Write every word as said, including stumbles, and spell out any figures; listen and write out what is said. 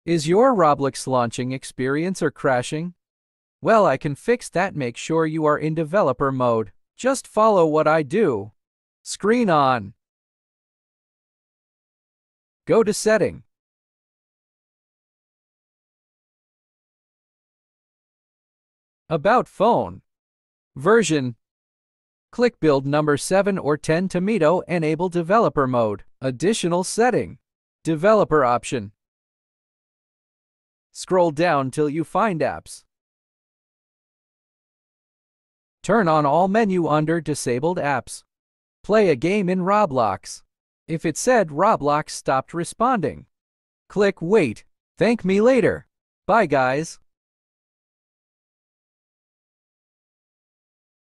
Is your Roblox launching experience or crashing? Well, I can fix that. Make sure you are in developer mode. Just follow what I do. Screen on. Go to Setting. About phone. Version. Click build number seven or ten tomato. Enable developer mode. Additional setting. Developer option. Scroll down till you find apps. Turn on all menu under disabled apps. Play a game in Roblox. If it said Roblox stopped responding, click wait. Thank me later. Bye guys.